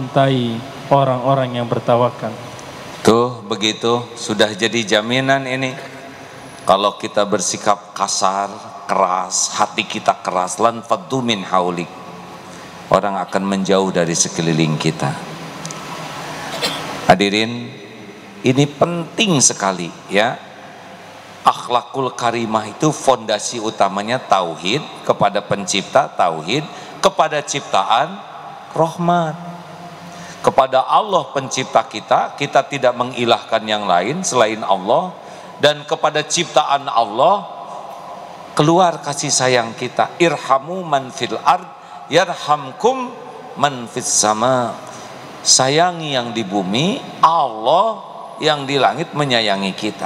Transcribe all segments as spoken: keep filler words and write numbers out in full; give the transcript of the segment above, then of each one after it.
mencintai orang-orang yang bertawakal. Tuh begitu, sudah jadi jaminan ini. Kalau kita bersikap kasar, keras, hati kita keras, lan faddu min haulik, orang akan menjauh dari sekeliling kita. Hadirin, ini penting sekali ya. Akhlakul karimah itu fondasi utamanya tauhid, kepada pencipta tauhid, kepada ciptaan rahmat. Kepada Allah pencipta kita, kita tidak mengilahkan yang lain selain Allah, dan kepada ciptaan Allah keluar kasih sayang kita. Irhamu man fil ard yarhamkum man fis sama. Sayangi yang di bumi, Allah yang di langit menyayangi kita.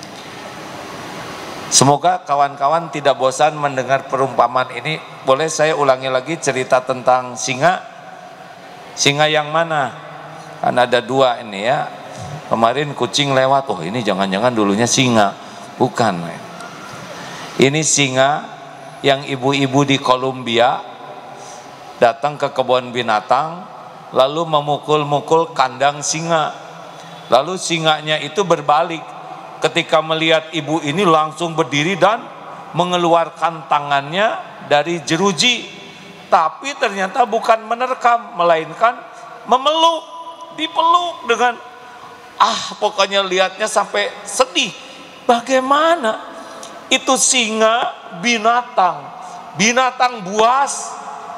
Semoga kawan-kawan tidak bosan mendengar perumpamaan ini. Boleh saya ulangi lagi cerita tentang singa? Singa yang mana? Kan ada dua ini ya. Kemarin kucing lewat, oh ini jangan-jangan dulunya singa. Bukan. Ini singa yang ibu-ibu di Kolombia datang ke kebun binatang, lalu memukul-mukul kandang singa. Lalu singanya itu berbalik. Ketika melihat ibu ini langsung berdiri dan mengeluarkan tangannya dari jeruji. Tapi ternyata bukan menerkam, melainkan memeluk, dipeluk dengan ah pokoknya lihatnya sampai sedih. Bagaimana itu singa binatang, binatang buas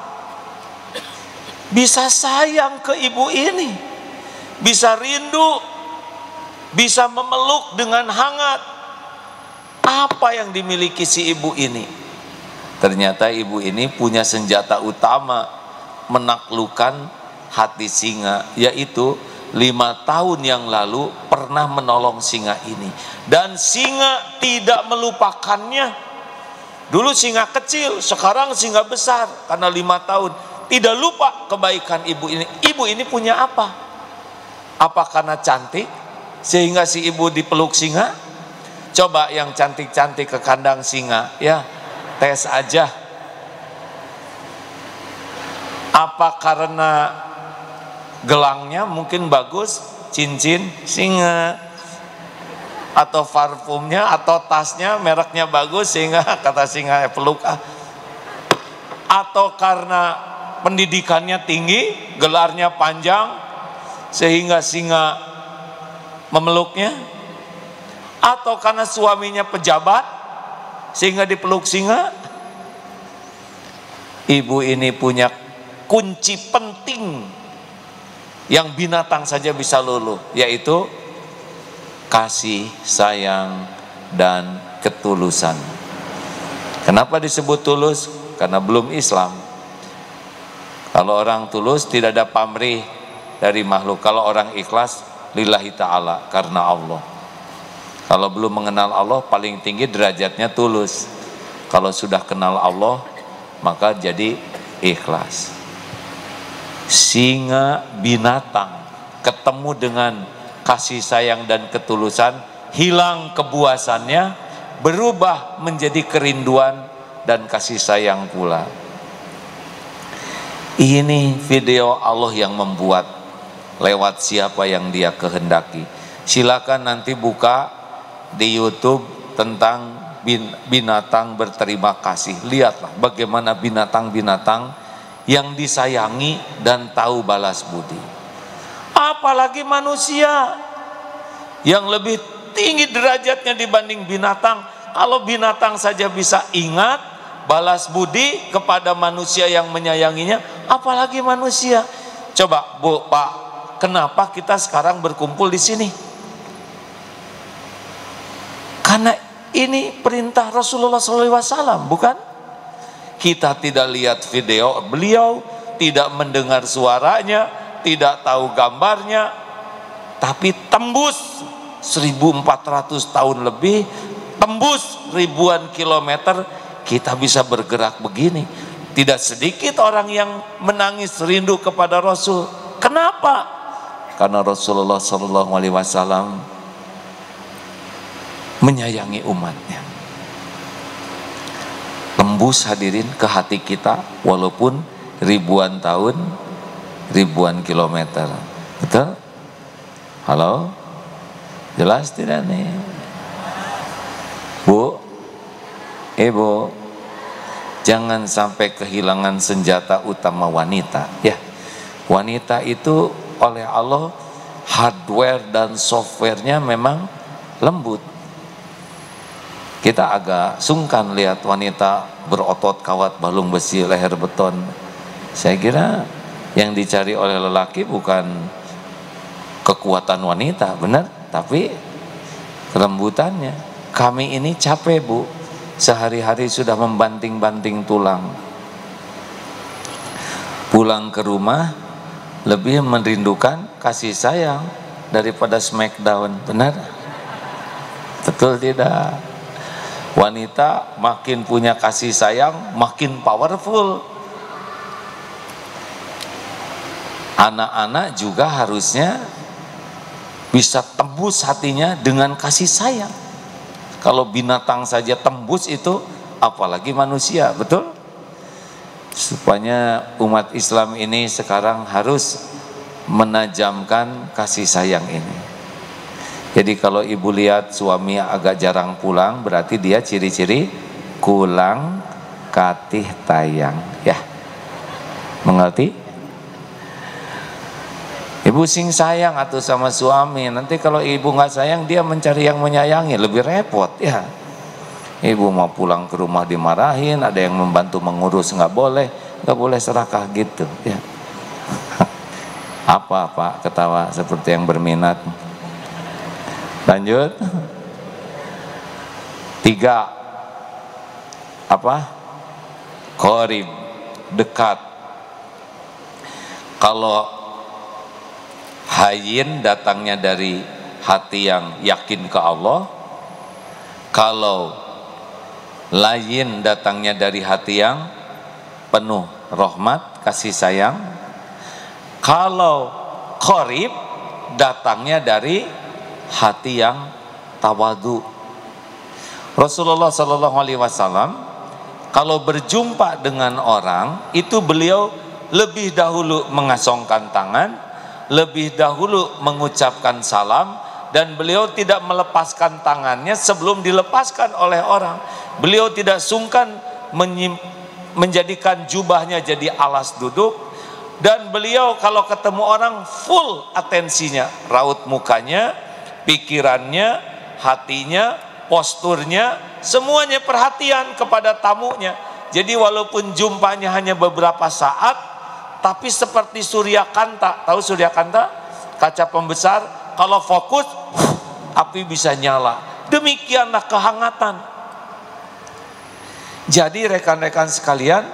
bisa sayang ke ibu ini, bisa rindu, bisa memeluk dengan hangat. Apa yang dimiliki si ibu ini? Ternyata ibu ini punya senjata utama menaklukkan hati singa, yaitu lima tahun yang lalu pernah menolong singa ini, dan singa tidak melupakannya. Dulu singa kecil, sekarang singa besar karena lima tahun. Tidak lupa kebaikan ibu ini. Ibu ini punya apa? Apa karena cantik sehingga si ibu dipeluk singa? Coba yang cantik-cantik ke kandang singa ya, tes aja. Apa karena gelangnya mungkin bagus, cincin singa, atau parfumnya atau tasnya mereknya bagus sehingga kata singa peluk ah. Atau karena pendidikannya tinggi, gelarnya panjang sehingga singa memeluknya, atau karena suaminya pejabat sehingga dipeluk singa. Ibu ini punya kunci penting yang binatang saja bisa luluh, yaitu kasih sayang dan ketulusan. Kenapa disebut tulus? Karena belum Islam. Kalau orang tulus tidak ada pamrih dari makhluk. Kalau orang ikhlas lillahi ta'ala, karena Allah. Kalau belum mengenal Allah, paling tinggi derajatnya tulus. Kalau sudah kenal Allah, maka jadi ikhlas. Singa binatang ketemu dengan kasih sayang dan ketulusan, hilang kebuasannya, berubah menjadi kerinduan dan kasih sayang pula. Ini video Allah yang membuat lewat siapa yang Dia kehendaki. Silakan nanti buka di YouTube tentang binatang berterima kasih. Lihatlah bagaimana binatang-binatang yang disayangi dan tahu balas budi. Apalagi manusia yang lebih tinggi derajatnya dibanding binatang. Kalau binatang saja bisa ingat balas budi kepada manusia yang menyayanginya, apalagi manusia. Coba Bu, Pak, kenapa kita sekarang berkumpul di sini? Karena ini perintah Rasulullah shallallahu alaihi wasallam, bukan? Kita tidak lihat video beliau, tidak mendengar suaranya, tidak tahu gambarnya, tapi tembus seribu empat ratus tahun lebih, tembus ribuan kilometer, kita bisa bergerak begini. Tidak sedikit orang yang menangis rindu kepada Rasul. Kenapa? Karena Rasulullah shallallahu alaihi wasallam menyayangi umatnya. Tembus hadirin ke hati kita walaupun ribuan tahun ribuan kilometer. Betul? Halo? Jelas tidak nih? Bu, Ibu, jangan sampai kehilangan senjata utama wanita. Ya, wanita itu oleh Allah hardware dan softwarenya memang lembut. Kita agak sungkan lihat wanita berotot kawat balung besi leher beton. Saya kira yang dicari oleh lelaki bukan kekuatan wanita, benar, tapi kelembutannya. Kami ini capek, Bu, sehari-hari sudah membanting-banting tulang. Pulang ke rumah lebih merindukan kasih sayang daripada smackdown, benar? Betul tidak? Wanita makin punya kasih sayang, makin powerful. Anak-anak juga harusnya bisa tembus hatinya dengan kasih sayang. Kalau binatang saja tembus itu, apalagi manusia, betul? Supaya umat Islam ini sekarang harus menajamkan kasih sayang ini. Jadi kalau ibu lihat suami agak jarang pulang, berarti dia ciri-ciri kulang katih tayang, ya. Mengerti? Ibu sing sayang atau sama suami, nanti kalau ibu nggak sayang dia mencari yang menyayangi, lebih repot, ya. Ibu mau pulang ke rumah dimarahin, ada yang membantu mengurus nggak boleh, nggak boleh serakah gitu, ya. Apa Pak ketawa seperti yang berminat? Lanjut. Tiga, apa? Qorib, dekat. Kalau hayyin datangnya dari hati yang yakin ke Allah, kalau layin datangnya dari hati yang penuh rahmat, kasih sayang, kalau qorib datangnya dari hati yang tawadu. Rasulullah Shallallahu Alaihi Wasallam kalau berjumpa dengan orang itu beliau lebih dahulu mengasongkan tangan, lebih dahulu mengucapkan salam, dan beliau tidak melepaskan tangannya sebelum dilepaskan oleh orang. Beliau tidak sungkan menjadikan jubahnya jadi alas duduk, dan beliau kalau ketemu orang full atensinya, raut mukanya, pikirannya, hatinya, posturnya, semuanya perhatian kepada tamunya. Jadi walaupun jumpanya hanya beberapa saat, tapi seperti surya kanta. Tahu surya kanta? Kaca pembesar, kalau fokus, api bisa nyala. Demikianlah kehangatan. Jadi rekan-rekan sekalian,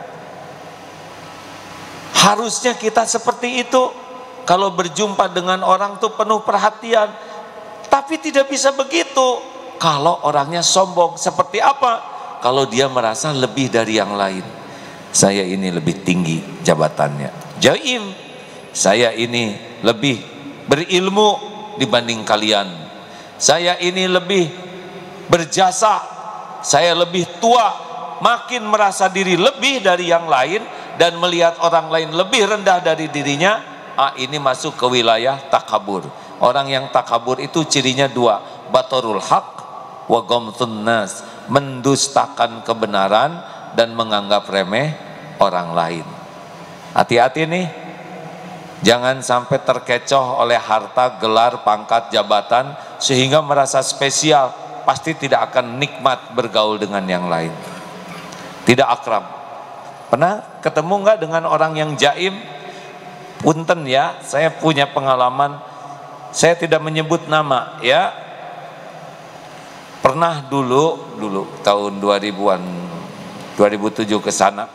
harusnya kita seperti itu. Kalau berjumpa dengan orang tuh penuh perhatian. Tapi tidak bisa begitu kalau orangnya sombong. Seperti apa? Kalau dia merasa lebih dari yang lain. Saya ini lebih tinggi jabatannya, jaim, saya ini lebih berilmu dibanding kalian, saya ini lebih berjasa, saya lebih tua. Makin merasa diri lebih dari yang lain dan melihat orang lain lebih rendah dari dirinya, ah, ini masuk ke wilayah takabur. Orang yang takabur itu cirinya dua, batorul haq wa ghamtun nas, mendustakan kebenaran dan menganggap remeh orang lain. Hati-hati nih, jangan sampai terkecoh oleh harta, gelar, pangkat, jabatan sehingga merasa spesial, pasti tidak akan nikmat bergaul dengan yang lain, tidak akrab. Pernah ketemu nggak dengan orang yang jaim? Punten ya, saya punya pengalaman, saya tidak menyebut nama ya. Pernah dulu, dulu tahun dua ribuan, dua ribu tujuh ke sana,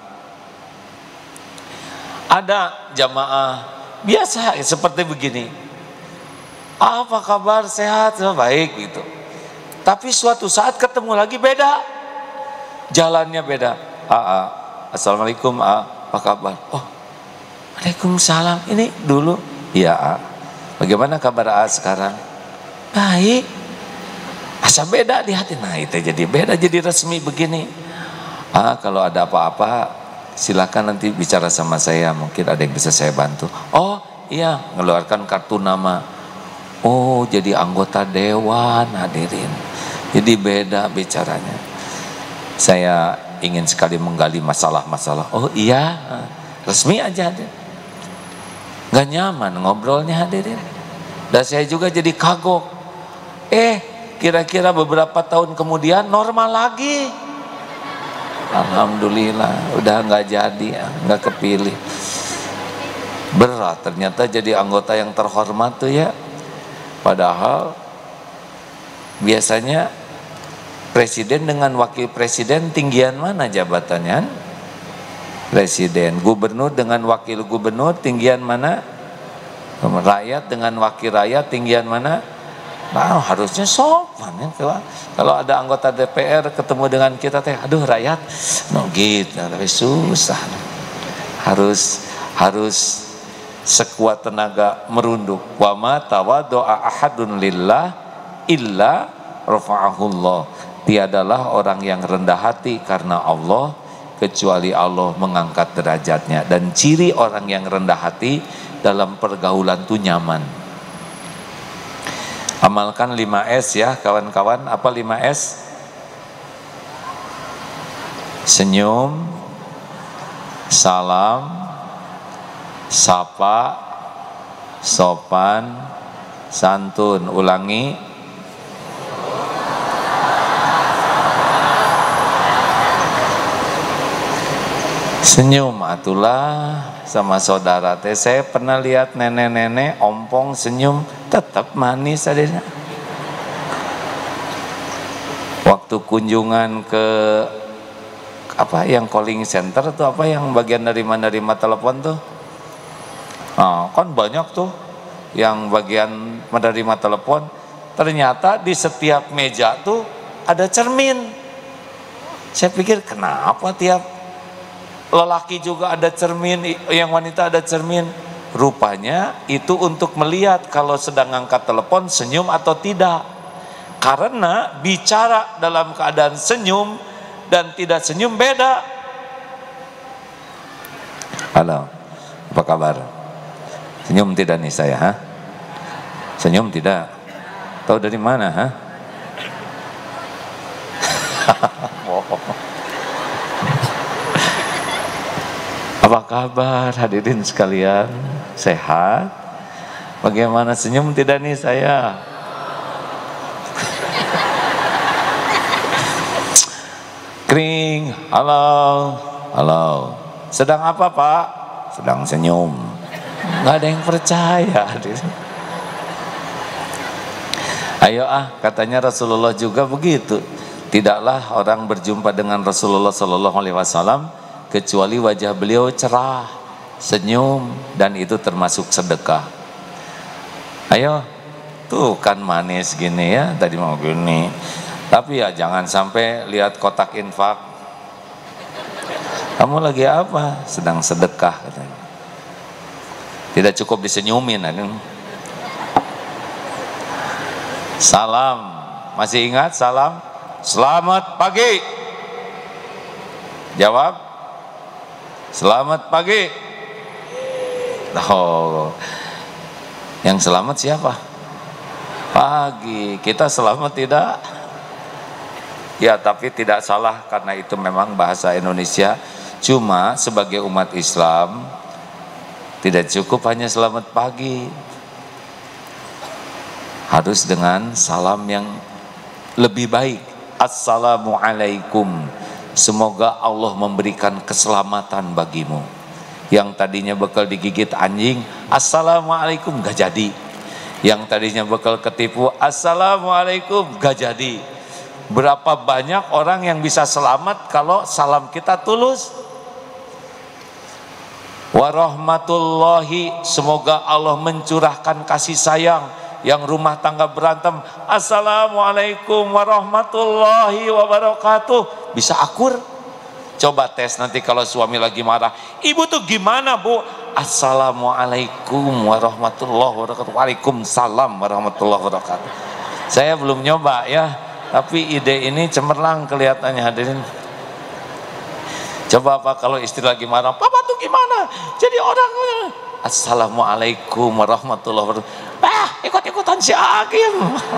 ada jamaah biasa seperti begini. Apa kabar, sehat, baik gitu. Tapi suatu saat ketemu lagi beda, jalannya beda. Aa, assalamualaikum, a, apa kabar? Oh, waalaikumsalam. Ini dulu, iya. A. Bagaimana kabar A sekarang? Baik. Asa beda di hati. Nah itu jadi beda, jadi resmi begini. Ah, kalau ada apa-apa silakan nanti bicara sama saya, mungkin ada yang bisa saya bantu. Oh iya, ngeluarkan kartu nama. Oh jadi anggota dewan, hadirin. Jadi beda bicaranya. Saya ingin sekali menggali masalah-masalah. Oh iya, resmi aja hadirin. Gak nyaman ngobrolnya hadirin. Dan saya juga jadi kagok. Eh kira-kira beberapa tahun kemudian normal lagi. Alhamdulillah udah nggak jadi, nggak kepilih. Berat ternyata jadi anggota yang terhormat tuh ya. Padahal biasanya presiden dengan wakil presiden tinggian mana jabatannya? Presiden. Gubernur dengan wakil gubernur tinggian mana? Rakyat dengan wakil rakyat tinggian mana? Nah, harusnya sopan ya. Kalau ada anggota D P R ketemu dengan kita teh, aduh rakyat, no gitu, tapi susah. Harus harus sekuat tenaga merunduk. Wa ma tawaddu'a ahadun lillah illa rafa'ahullah. Tiadalah orang yang rendah hati karena Allah kecuali Allah mengangkat derajatnya. Dan ciri orang yang rendah hati dalam pergaulan itu nyaman. Amalkan lima S ya kawan-kawan. Apa lima S? Senyum, salam, sapa, sopan, santun. Ulangi. Senyum atulah sama saudara teh. Saya pernah lihat nenek-nenek ompong senyum tetap manis adanya. Waktu kunjungan ke apa yang calling center tuh, apa yang bagian dari menerima telepon tuh, nah, kan banyak tuh yang bagian menerima telepon. Ternyata di setiap meja tuh ada cermin. Saya pikir kenapa tiap lelaki juga ada cermin, yang wanita ada cermin. Rupanya itu untuk melihat kalau sedang angkat telepon senyum atau tidak. Karena bicara dalam keadaan senyum dan tidak senyum beda. Halo, apa kabar? Senyum tidak nih saya, ha? Senyum tidak? Tahu dari mana, ha? Apa kabar hadirin sekalian? Sehat? Bagaimana senyum tidak nih saya? Kering. Halo. Halo. Sedang apa Pak? Sedang senyum. Nggak ada yang percaya hadirin. Ayo ah, katanya Rasulullah juga begitu. Tidaklah orang berjumpa dengan Rasulullah Sallallahu Alaihi Wasallam kecuali wajah beliau cerah, senyum, dan itu termasuk sedekah. Ayo, tuh kan manis gini ya, tadi mau gini. Tapi ya jangan sampai lihat kotak infak. Kamu lagi apa? Sedang sedekah katanya. Tidak cukup disenyumin. Salam, masih ingat salam? Selamat pagi. Jawab, selamat pagi. Oh, yang selamat siapa? Pagi. Kita selamat tidak? Ya, tapi tidak salah karena itu memang bahasa Indonesia. Cuma sebagai umat Islam tidak cukup hanya selamat pagi. Harus dengan salam yang lebih baik. Assalamualaikum. Semoga Allah memberikan keselamatan bagimu. Yang tadinya bekal digigit anjing, assalamualaikum, gak jadi. Yang tadinya bekal ketipu, assalamualaikum, gak jadi. Berapa banyak orang yang bisa selamat kalau salam kita tulus. Warahmatullahi, semoga Allah mencurahkan kasih sayang. Yang rumah tangga berantem, assalamualaikum warahmatullahi wabarakatuh. Bisa akur? Coba tes nanti kalau suami lagi marah, ibu tuh gimana bu? Assalamualaikum warahmatullahi wabarakatuh. Waalaikumsalam warahmatullahi wabarakatuh. Saya belum nyoba ya, tapi ide ini cemerlang kelihatannya hadirin. Coba Pak kalau istri lagi marah, Papa tuh gimana? Jadi orang Assalamualaikum warahmatullahi wabarakatuh. Ah, ikut-ikutan si Hakim.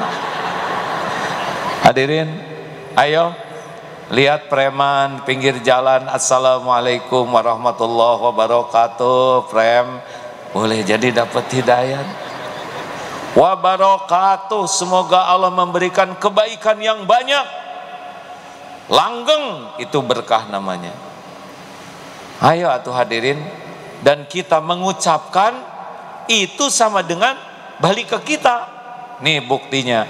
Hadirin, ayo lihat preman pinggir jalan, Assalamualaikum warahmatullahi wabarakatuh. Prem, boleh jadi dapat hidayah. Wabarakatuh, semoga Allah memberikan kebaikan yang banyak. Langgeng, itu berkah namanya. Ayo atuh hadirin, dan kita mengucapkan itu sama dengan balik ke kita. Nih buktinya,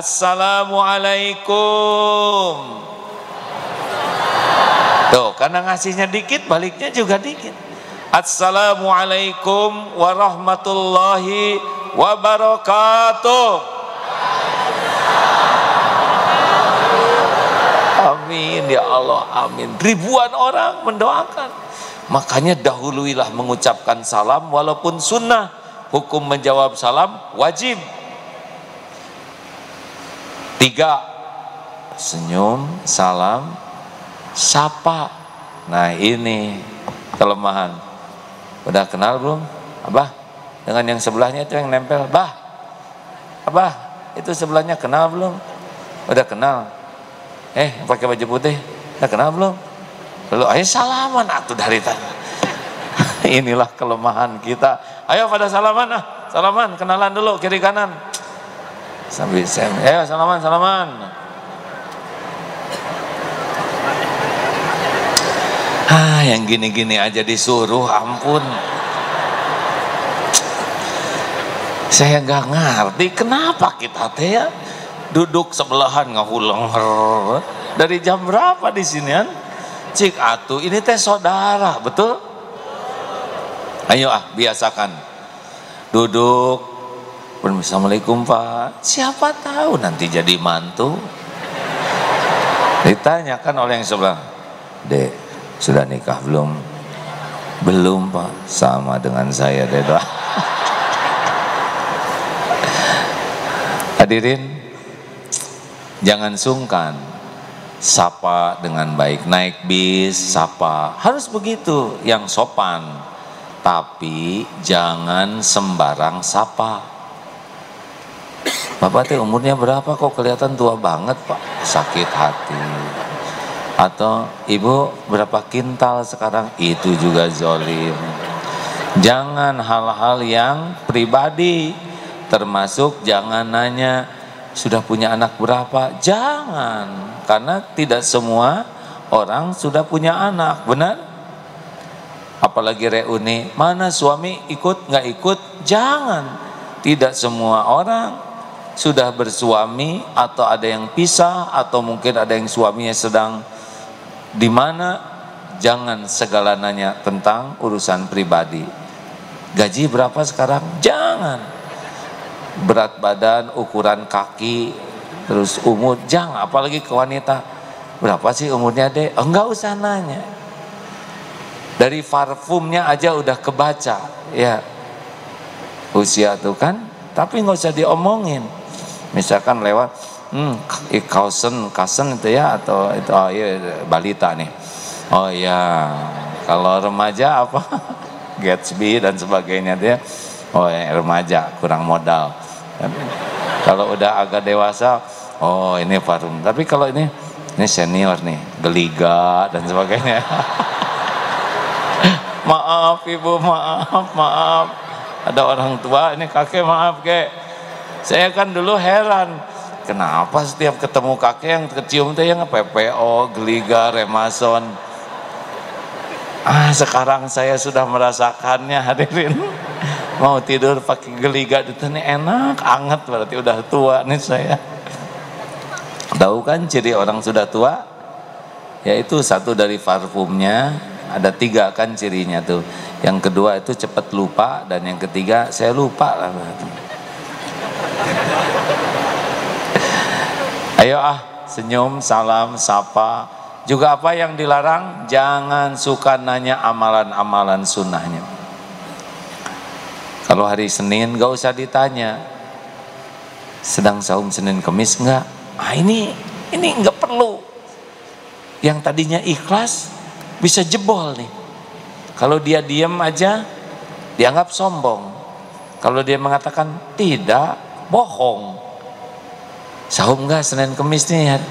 Assalamualaikum. Tuh, karena ngasihnya dikit, baliknya juga dikit. Assalamualaikum warahmatullahi wabarakatuh. Amin ya Allah, amin. Ribuan orang mendoakan. Makanya dahuluilah mengucapkan salam walaupun sunnah. Hukum menjawab salam wajib. Tiga, senyum, salam, sapa. Nah ini kelemahan. Udah kenal belum? Abah, dengan yang sebelahnya itu yang nempel. Bah, Abah, itu sebelahnya kenal belum? Udah kenal. Eh, pakai baju putih, udah kenal belum? Lalu ayo salaman atuh dari tadi. Inilah kelemahan kita. Ayo pada salaman ah, salaman, kenalan dulu kiri kanan. Sambil sem, ayo salaman, salaman. Ah, yang gini-gini aja disuruh, ampun. Saya nggak ngerti kenapa kita teh ya duduk sebelahan ngahulang dari jam berapa di sini kan? Cik atuh ini teh saudara, betul? Ayo ah biasakan duduk. Assalamualaikum Pak. Siapa tahu nanti jadi mantu. Ditanyakan oleh yang sebelah, Dek, sudah nikah belum? Belum Pak. Sama dengan saya deh doa. Hadirin, jangan sungkan, sapa dengan baik. Naik bis, sapa, harus begitu, yang sopan. Tapi jangan sembarang sapa. Bapak teh umurnya berapa kok kelihatan tua banget Pak? Sakit hati. Atau ibu berapa kintal sekarang? Itu juga zolim. Jangan hal-hal yang pribadi, termasuk jangan nanya sudah punya anak berapa. Jangan, karena tidak semua orang sudah punya anak, benar? Apalagi reuni, mana suami ikut nggak ikut? Jangan, tidak semua orang sudah bersuami atau ada yang pisah atau mungkin ada yang suaminya sedang di mana. Jangan segala nanya tentang urusan pribadi. Gaji berapa sekarang? Jangan. Berat badan, ukuran kaki, terus umur, jangan. Apalagi ke wanita, berapa sih umurnya deh? Enggak usah nanya. Dari parfumnya aja udah kebaca, ya usia tuh kan. Tapi nggak usah diomongin. Misalkan lewat, hmm, kausen, kausen itu ya, atau itu, oh iya, balita nih. Oh iya, kalau remaja apa? Gatsby dan sebagainya dia. Oh ya, remaja kurang modal. Tapi kalau udah agak dewasa, oh ini parfum. Tapi kalau ini, ini senior nih, Geliga dan sebagainya. Maaf ibu, maaf, maaf. Ada orang tua, ini kakek maaf kek. Saya kan dulu heran, kenapa setiap ketemu kakek yang kecium teh yang P P O, Geliga, Remason. Ah, sekarang saya sudah merasakannya hadirin. Mau tidur pakai Geliga itu nih enak, anget, berarti udah tua nih saya. Tahu kan ciri orang sudah tua? Yaitu satu dari parfumnya, ada tiga kan cirinya tuh. Yang kedua itu cepat lupa, dan yang ketiga saya lupa lah. Ayo ah, senyum, salam, sapa. Juga apa yang dilarang? Jangan suka nanya amalan-amalan sunnahnya. Kalau hari Senin gak usah ditanya, sedang saum Senin Kemis enggak? Ah ini, ini enggak perlu. Yang tadinya ikhlas, bisa jebol nih. Kalau dia diam aja dianggap sombong. Kalau dia mengatakan tidak, bohong. Saum nggak Senin Kemis nih?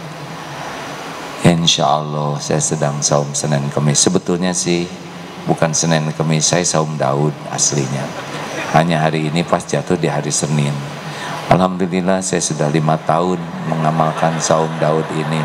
Insya Allah saya sedang saum Senin Kemis. Sebetulnya sih bukan Senin Kemis, saya saum Daud aslinya. Hanya hari ini pas jatuh di hari Senin. Alhamdulillah saya sudah lima tahun mengamalkan saum Daud ini.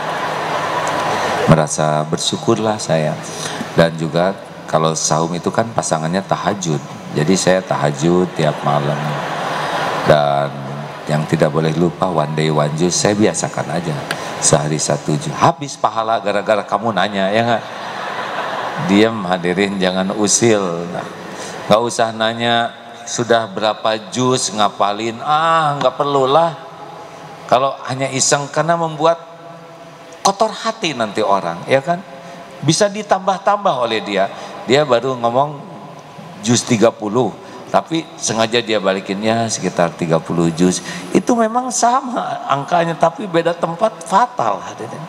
Merasa bersyukurlah saya. Dan juga kalau saum itu kan pasangannya tahajud. Jadi saya tahajud tiap malam. Dan yang tidak boleh lupa one day one juice saya biasakan aja. Sehari satu juz. Habis pahala gara-gara kamu nanya, ya nggak? Diam hadirin, jangan usil. Nah, nggak usah nanya sudah berapa juz ngapalin. Ah, nggak perlulah. Kalau hanya iseng, karena membuat kotor hati nanti orang, ya kan? Bisa ditambah-tambah oleh dia. Dia baru ngomong juz tiga puluh, tapi sengaja dia balikinnya sekitar tiga puluh juz. Itu memang sama angkanya, tapi beda tempat, fatal hadirin.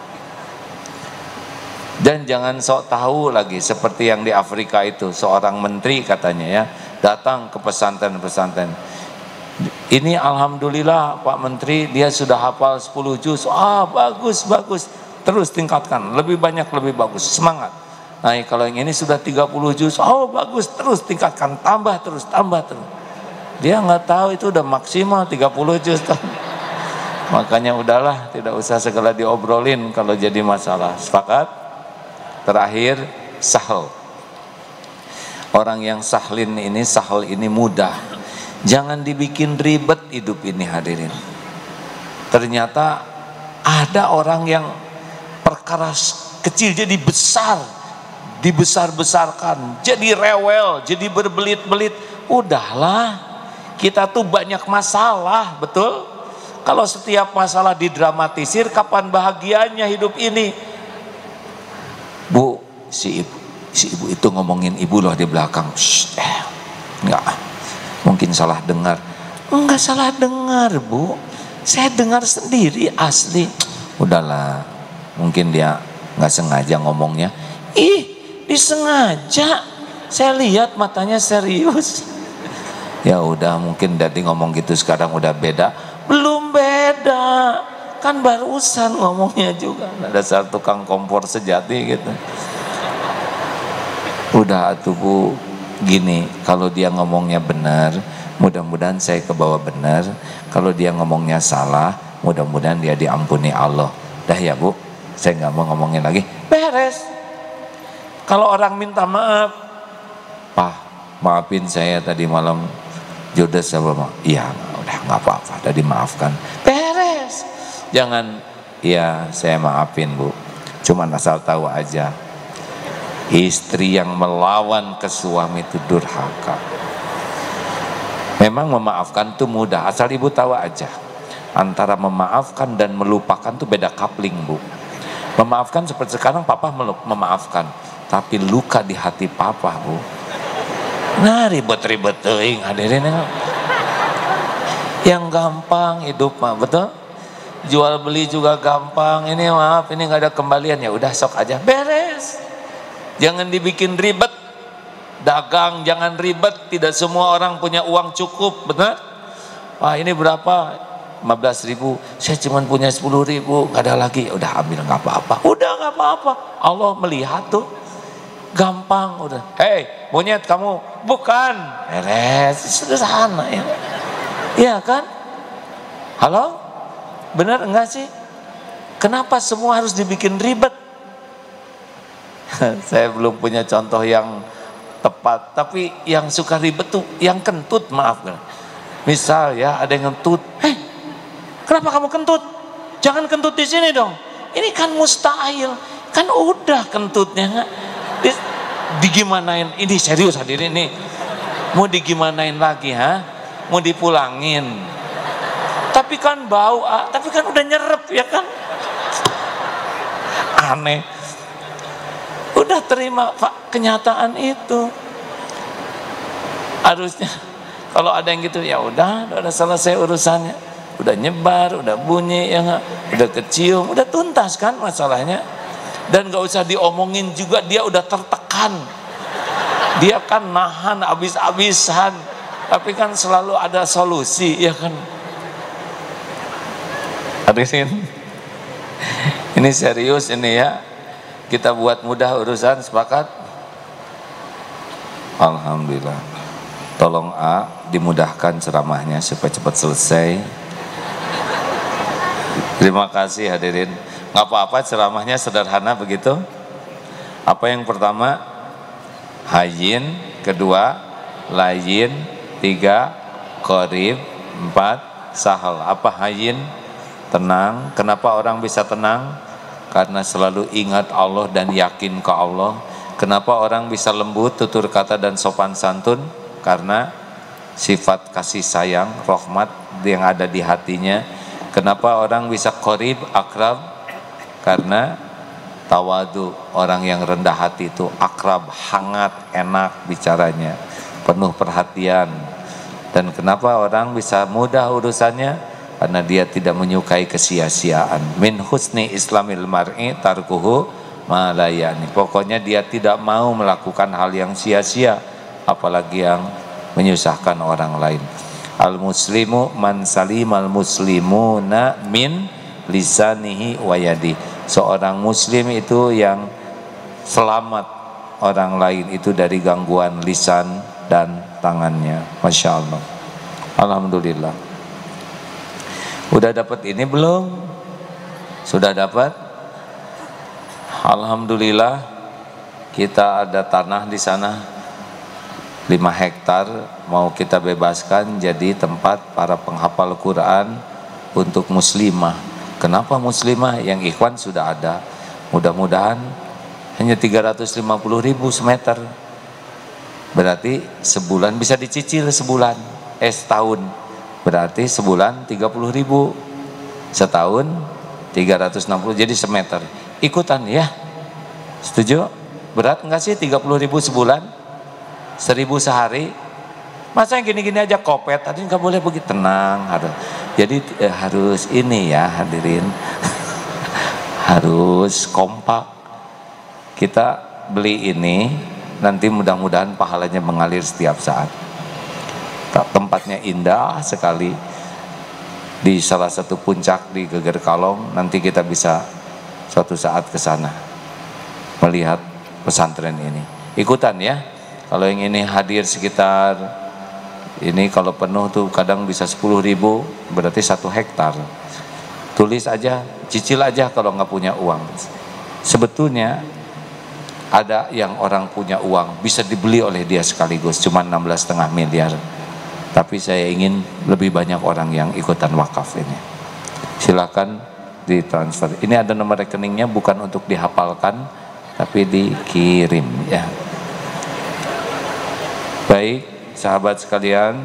Dan jangan sok tahu lagi, seperti yang di Afrika itu, seorang menteri katanya ya, datang ke pesantren-pesantren. Ini alhamdulillah Pak Menteri, dia sudah hafal sepuluh juz. Ah, bagus, bagus. Terus tingkatkan, lebih banyak, lebih bagus, semangat. Nah, kalau yang ini sudah tiga puluh juz, oh bagus, terus tingkatkan, tambah terus, tambah terus. Dia nggak tahu itu udah maksimal tiga puluh juz. Makanya udahlah, tidak usah segala diobrolin kalau jadi masalah. Sepakat? Terakhir, sahl. Orang yang sahlin ini, sahl ini mudah. Jangan dibikin ribet hidup ini hadirin. Ternyata ada orang yang perkara kecil jadi besar, dibesar-besarkan, jadi rewel, jadi berbelit-belit. Udahlah, kita tuh banyak masalah, betul? Kalau setiap masalah didramatisir, kapan bahagianya hidup ini? Bu, si ibu, si ibu itu ngomongin ibu loh di belakang. Shh, eh, enggak, mungkin salah dengar. Enggak salah dengar, Bu. Saya dengar sendiri asli. Udahlah, mungkin dia nggak sengaja ngomongnya. Ih, disengaja. Saya lihat matanya serius. Ya udah, mungkin Dadi ngomong gitu sekarang udah beda. Belum beda, kan barusan ngomongnya juga. Ada satu tukang kompor sejati gitu. Udah atuh Bu, gini, kalau dia ngomongnya benar, mudah-mudahan saya kebawa benar. Kalau dia ngomongnya salah, mudah-mudahan dia diampuni Allah. Dah ya Bu, saya nggak mau ngomongin lagi. Beres. Kalau orang minta maaf, Pak, maafin saya tadi malam judes sama mau. Iya, udah nggak apa-apa, udah dimaafkan. Beres. Jangan, iya saya maafin Bu. Cuman asal tahu aja, istri yang melawan ke suami itu durhaka. Memang memaafkan itu mudah, asal ibu tahu aja. Antara memaafkan dan melupakan itu beda kapling Bu. Memaafkan seperti sekarang papa memaafkan, tapi luka di hati papa Bu. Nah ribet-ribet teuing hadirin. Yang gampang hidup mah, betul? Jual beli juga gampang. Ini maaf, ini nggak ada kembalian, ya udah sok aja, beres. Jangan dibikin ribet. Dagang jangan ribet, tidak semua orang punya uang cukup, benar? Wah ini berapa? lima belas ribu, saya cuma punya sepuluh ribu, gak ada lagi, udah ambil gak apa-apa, udah gak apa-apa, Allah melihat tuh, gampang udah. Hei monyet kamu, bukan, beres, sederhana ya, iya kan? Halo, benar enggak sih? Kenapa semua harus dibikin ribet? Saya belum punya contoh yang tepat, tapi yang suka ribet tuh yang kentut, maaf. Misal ya ada yang kentut, hei kenapa kamu kentut? Jangan kentut di sini dong. Ini kan mustahil, kan udah kentutnya nggak? Di, digimanain? Ini serius hadirin nih, mau digimanain lagi ha? Mau dipulangin? Tapi kan bau, ah. Tapi kan udah nyerep ya kan? Aneh. Udah terima Pak kenyataan itu. Harusnya kalau ada yang gitu ya udah, udah selesai urusannya, udah nyebar, udah bunyi ya nggak, udah kecium, udah tuntas kan masalahnya. Dan gak usah diomongin juga, dia udah tertekan. Dia kan nahan abis-abisan, tapi kan selalu ada solusi, ya kan? Hadirin, ini serius ini ya. Kita buat mudah urusan, sepakat? Alhamdulillah. Tolong A dimudahkan ceramahnya supaya cepat selesai. Terima kasih hadirin. Nggak apa-apa, ceramahnya sederhana begitu. Apa yang pertama? Hayyin. Kedua layin. Tiga qorib. Empat sahal. Apa hayyin? Tenang. Kenapa orang bisa tenang? Karena selalu ingat Allah dan yakin ke Allah. Kenapa orang bisa lembut, tutur kata dan sopan santun? Karena sifat kasih sayang, rahmat yang ada di hatinya. Kenapa orang bisa qorib, akrab? Karena tawadu, orang yang rendah hati itu akrab, hangat, enak bicaranya, penuh perhatian. Dan kenapa orang bisa mudah urusannya? Karena dia tidak menyukai kesia-siaan. Min husni islamil mar'i tarkuhu ma la ya'ni. Pokoknya dia tidak mau melakukan hal yang sia-sia, apalagi yang menyusahkan orang lain. Al muslimu man salimal muslimuna min lisanihi wa yadi. Seorang muslim itu yang selamat orang lain itu dari gangguan lisan dan tangannya. Masya Allah. Alhamdulillah. Udah dapat ini belum? Sudah dapat? Alhamdulillah. Kita ada tanah di sana lima hektar, mau kita bebaskan jadi tempat para penghafal Quran untuk muslimah. Kenapa muslimah? Yang ikhwan sudah ada. Mudah-mudahan hanya tiga ratus lima puluh ribu semeter. Berarti sebulan bisa dicicil sebulan, eh setahun. Berarti sebulan tiga puluh ribu, setahun tiga ratus enam puluh, jadi semeter. Ikutan ya? Setuju? Berat enggak sih tiga puluh ribu sebulan? Seribu sehari? Masa yang gini-gini aja kopet? Tadi nggak boleh begitu, tenang. Harus. Jadi eh, harus ini ya hadirin, harus kompak. Kita beli ini, nanti mudah-mudahan pahalanya mengalir setiap saat. Tempatnya indah sekali di salah satu puncak di Geger Kalong. Nanti kita bisa suatu saat ke sana melihat pesantren ini. Ikutan ya. Kalau yang ini hadir sekitar ini, kalau penuh tuh kadang bisa sepuluh ribu, berarti satu hektar. Tulis aja, cicil aja kalau nggak punya uang. Sebetulnya ada yang orang punya uang bisa dibeli oleh dia sekaligus, cuma enam belas koma lima miliar. Tapi saya ingin lebih banyak orang yang ikutan wakaf ini. Silakan ditransfer. Ini ada nomor rekeningnya, bukan untuk dihafalkan, tapi dikirim ya. Baik, sahabat sekalian,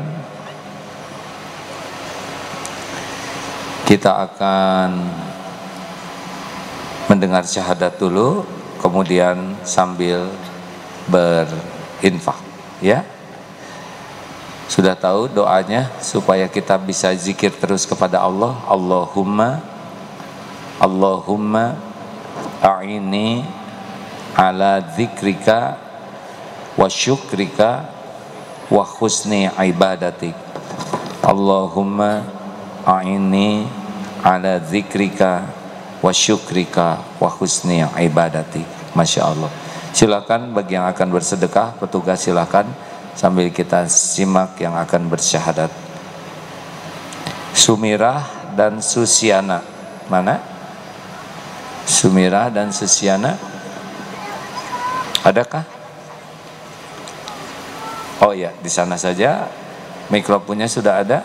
kita akan mendengar syahadat dulu, kemudian sambil berinfak ya. Sudah tahu doanya supaya kita bisa zikir terus kepada Allah. Allahumma Allahumma a'ini ala zikrika wa syukrika wa husni ibadatik. Allahumma a'ini ala zikrika wa syukrika wa husni ibadatik. Masya Allah. Silakan bagi yang akan bersedekah, petugas silakan sambil kita simak yang akan bersyahadat. Sumirah dan Susiana. Mana? Sumirah dan Susiana. Adakah? Oh ya, di sana saja. Mikrofonnya sudah ada.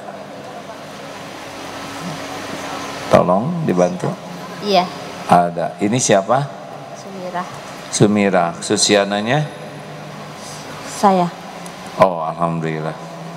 Tolong dibantu. Iya. Ada. Ini siapa? Sumirah. Sumirah. Susiananya? Saya. Oh, alhamdulillah.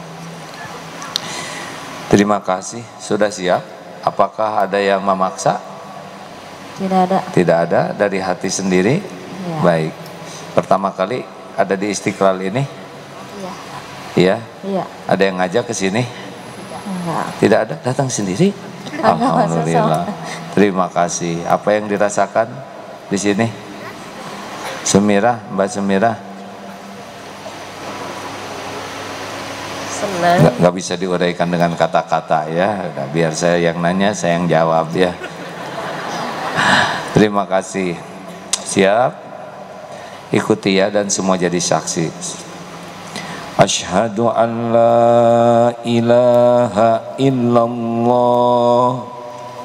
Terima kasih. Sudah siap? Apakah ada yang memaksa? Tidak ada. Tidak ada, dari hati sendiri. Iya. Baik. Pertama kali ada di Istiqlal ini? Iya. Iya. Iya. Ada yang ngajak ke sini? Enggak. Tidak ada, datang sendiri. Alhamdulillah. Terima kasih. Apa yang dirasakan di sini? Semirah, Mbak Semirah. Senang. Nggak, nggak bisa diuraikan dengan kata-kata ya. Udah, biar saya yang nanya, saya yang jawab ya. Terima kasih. Siap? Ikuti ya dan semua jadi saksi. Asyhadu an la ilaha illallah.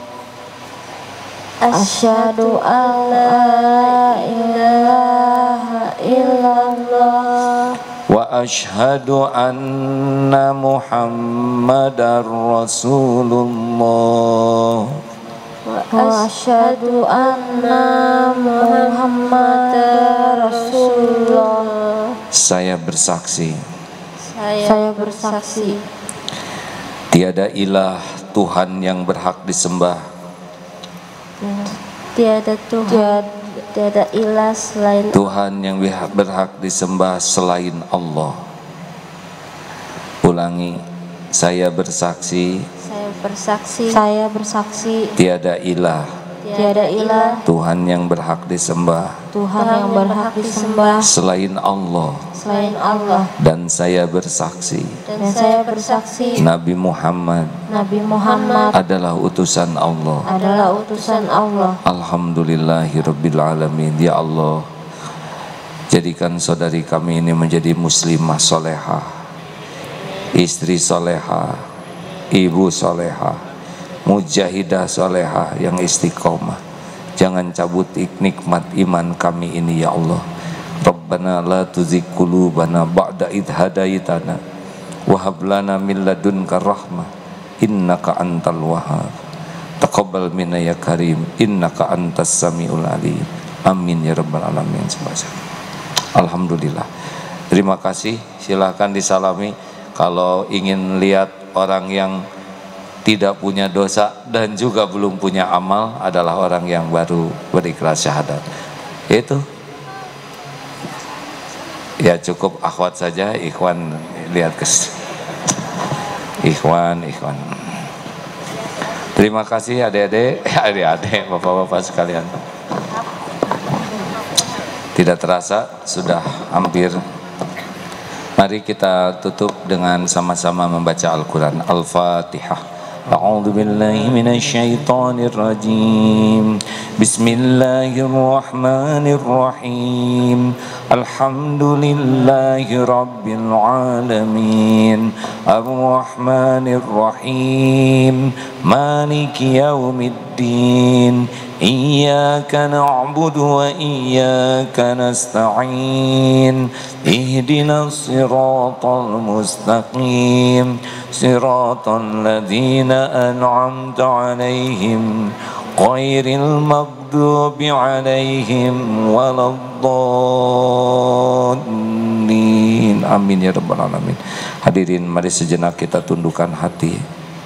Asyhadu an la ilaha illallah. Wa asyhadu anna Muhammadar Rasulullah. Wa asyhadu anna Muhammadar Rasulullah. Saya bersaksi, Saya bersaksi tiada ilah Tuhan yang berhak disembah tiada Tuhan, tiada ilah selain Tuhan yang berhak disembah selain Allah. Ulangi, saya bersaksi Saya bersaksi Saya bersaksi tiada ilah tiada ilah Tuhan yang berhak disembah Tuhan yang berhak disembah selain Allah, selain Allah, dan saya bersaksi dan saya bersaksi Nabi Muhammad Nabi Muhammad adalah utusan Allah. adalah utusan Allah. Alhamdulillahirabbil alamin. Ya Allah, jadikan saudari kami ini menjadi muslimah solehah, istri solehah, ibu solehah, mujahidah solehah yang istiqomah. Jangan cabut nikmat iman kami ini ya Allah. Rabbana la tuzigh qulubana ba'da idh hadaitana wa hab lana min ladunka rahmah innaka antal wahhab. Taqabbal minna ya karim innaka antas samiul alim. Amin ya rabbal alamin. Alhamdulillah. Terima kasih. Silakan disalami. Kalau ingin lihat orang yang tidak punya dosa dan juga belum punya amal adalah orang yang baru berikhlas syahadat. Itu ya cukup akhwat saja, ikhwan lihat ke ikhwan, ikhwan. Terima kasih adik-adik, adik-adik, bapak-bapak sekalian. Tidak terasa sudah hampir. Mari kita tutup dengan sama-sama membaca Al-Quran. Al-Fatihah. A'udzu billahi minasy syaithanir rajim. Bismillahirrahmanirrahim. Alhamdulillahi rabbil alamin. Ar-Rahmanir Rahim. Maliki yaumiddin. Iyyaka na'budu wa iyyaka nasta'in. Ihdinas siratal mustaqim. Siratal ladzina an'amta 'alaihim ghairil maghdubi 'alaihim waladdallin. Amin ya rabbal alamin. Hadirin, mari sejenak kita tundukkan hati.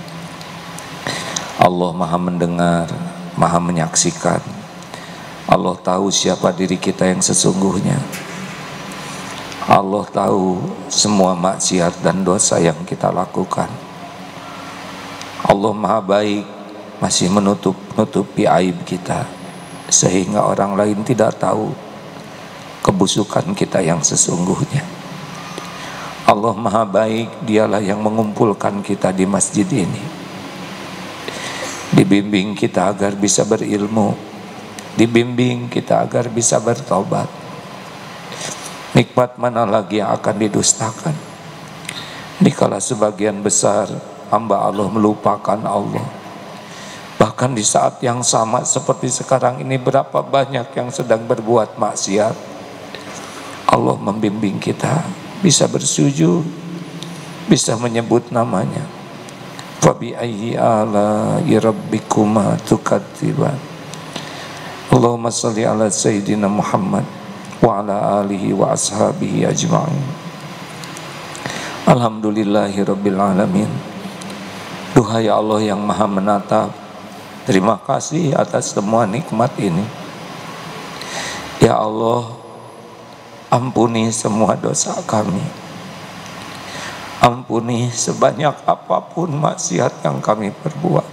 Allah Maha mendengar, Maha menyaksikan. Allah tahu siapa diri kita yang sesungguhnya. Allah tahu semua maksiat dan dosa yang kita lakukan. Allah Maha baik, masih menutup-nutupi aib kita sehingga orang lain tidak tahu kebusukan kita yang sesungguhnya. Allah Maha baik, dialah yang mengumpulkan kita di masjid ini, dibimbing kita agar bisa berilmu, dibimbing kita agar bisa bertobat. Nikmat mana lagi yang akan didustakan dikala sebagian besar hamba Allah melupakan Allah. Bahkan di saat yang sama seperti sekarang ini, berapa banyak yang sedang berbuat maksiat. Allah membimbing kita bisa bersujud, bisa menyebut namanya. Fabi ayyi ala'i rabbikuma tukadziban. Allahumma shalli ala sayyidina Muhammad wa ala alihi wa ashabihi ajma'in. Alhamdulillahi rabbil alamin. Duhai Allah yang maha menatap, terima kasih atas semua nikmat ini. Ya Allah, ampuni semua dosa kami. Ampuni sebanyak apapun maksiat yang kami perbuat.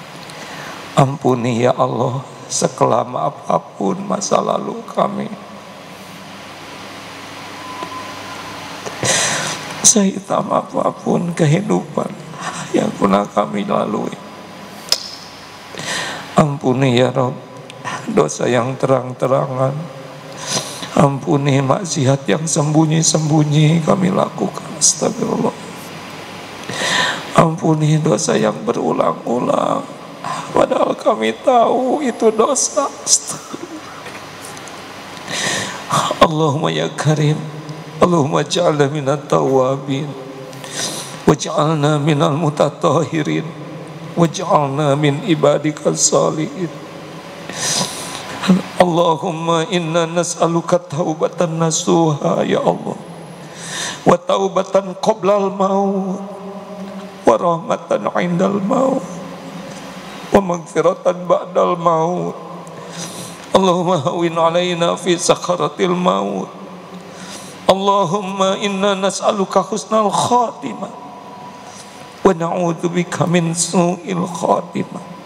Ampuni ya Allah sekelam apapun masa lalu kami. sehitam apapun kehidupan yang pernah kami lalui. Ampuni ya Rabb dosa yang terang-terangan, ampuni maksiat yang sembunyi-sembunyi kami lakukan. Astagfirullah. Ampuni dosa yang berulang-ulang padahal kami tahu itu dosa. Allahumma ya Karim, Allahumma ja'alna minat tawabin waj'alna minal mutatahirin waj'alna min ibadikal salihin. Allahumma inna nas'aluka taubatan nasuha ya Allah, wa taubatan qoblal maut, wa rahmatan indal maut, wa maghfiratan ba'dal maut. Allahumma hawin alaina fi sakharatil maut. Allahumma inna nas'aluka husnal khatimah wa na'udzubika min su'il khatimah.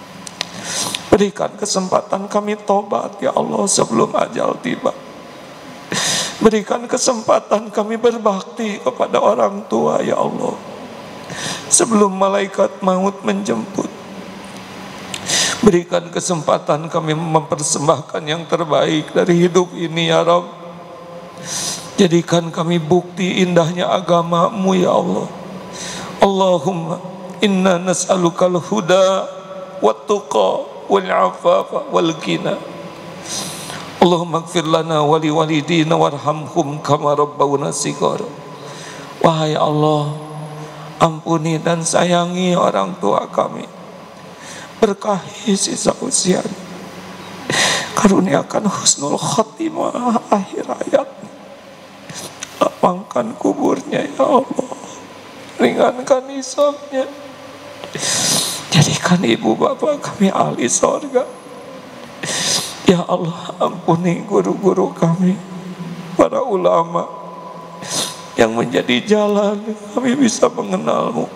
Berikan kesempatan kami tobat ya Allah sebelum ajal tiba. Berikan kesempatan kami berbakti kepada orang tua ya Allah sebelum malaikat maut menjemput. Berikan kesempatan kami mempersembahkan yang terbaik dari hidup ini ya Rabb. Jadikan kami bukti indahnya agama-Mu ya Allah. Allahumma inna nas'alukal huda wat tuqa wal afafa wal ghina. Allahumma ighfir lana wa li walidina warhamhum kama rabbawna shighara. Wahai Allah, ampuni dan sayangi orang tua kami, berkahi sisa usianya, karuniakan husnul khatimah akhir hayat, lapangkan kuburnya ya Allah, ringankan hisabnya. Jadikan ibu bapak kami ahli sorga. Ya Allah, ampuni guru-guru kami, para ulama yang menjadi jalan kami bisa mengenal-Mu.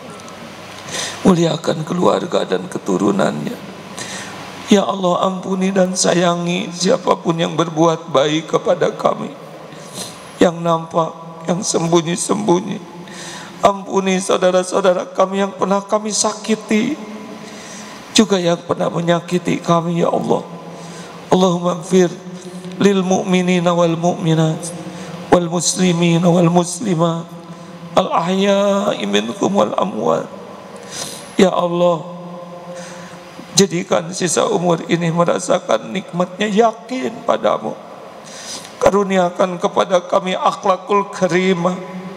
Muliakan keluarga dan keturunannya. Ya Allah, ampuni dan sayangi siapapun yang berbuat baik kepada kami, yang nampak, yang sembunyi-sembunyi. Ampuni saudara-saudara kami yang pernah kami sakiti, juga yang pernah menyakiti kami ya Allah. Allahumma ighfir lil mu'minina wal mu'minat wal muslimina wal muslimat al ahya'i minkum wal amwat. Ya Allah, jadikan sisa umur ini merasakan nikmatnya yakin padamu. Karuniakan kepada kami akhlakul karimah.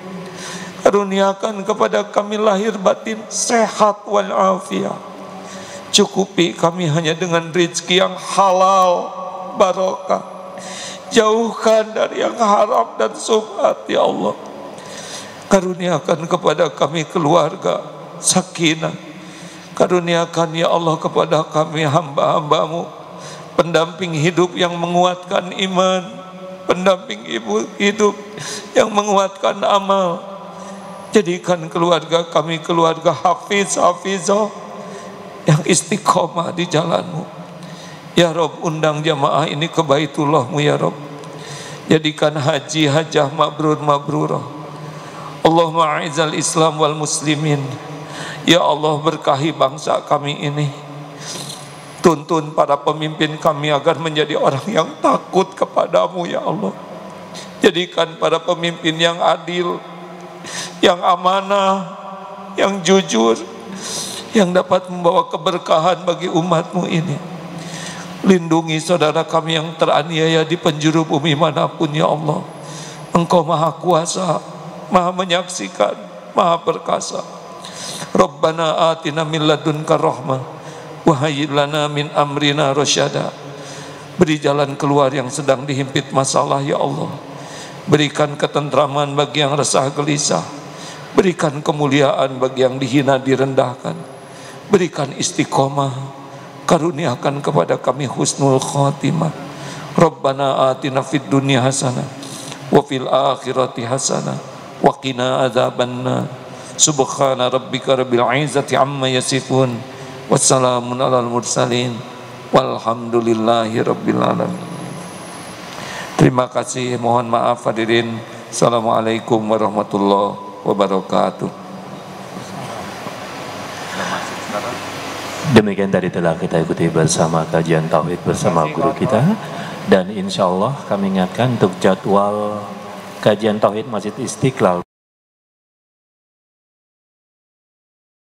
Karuniakan kepada kami lahir batin sehat wal afiat. Cukupi kami hanya dengan rezeki yang halal barokah. Jauhkan dari yang haram dan subhat ya Allah. Karuniakan kepada kami keluarga sakinah. Karuniakan ya Allah kepada kami hamba-hamba-Mu pendamping hidup yang menguatkan iman, pendamping ibu hidup yang menguatkan amal. Jadikan keluarga kami keluarga hafiz hafizah yang istiqomah di jalan-Mu. Ya Rabb, undang jamaah ini ke Baitullah-Mu ya Rabb. Jadikan haji hajah mabrur mabrurah. Allahumma a'izzal Islam wal muslimin. Ya Allah, berkahi bangsa kami ini. Tuntun para pemimpin kami agar menjadi orang yang takut kepadamu ya Allah. Jadikan para pemimpin yang adil, yang amanah, yang jujur, yang dapat membawa keberkahan bagi umatmu ini. Lindungi saudara kami yang teraniaya di penjuru bumi manapun ya Allah. Engkau maha kuasa, maha menyaksikan, maha perkasa. Rabbana atina min ladunka rahmah wa hayyi lana min amrina rasyada. Beri jalan keluar yang sedang dihimpit masalah ya Allah. Berikan ketentraman bagi yang resah gelisah. Berikan kemuliaan bagi yang dihina direndahkan. Berikan istiqomah. Karuniakan kepada kami husnul khatimah. Rabbana atina fid dunya hasanah wa fil akhirati hasanah wa qina adzabannar. Subhana rabbika rabbil izzati amma yasifun. Wassalamun alal mursalin. Walhamdulillahi rabbil alamin. Terima kasih, mohon maaf hadirin Assalamualaikum warahmatullahi wabarakatuh. Demikian tadi telah kita ikuti bersama kajian tauhid bersama guru kita, dan insya Allah kami ingatkan untuk jadwal kajian tauhid Masjid Istiqlal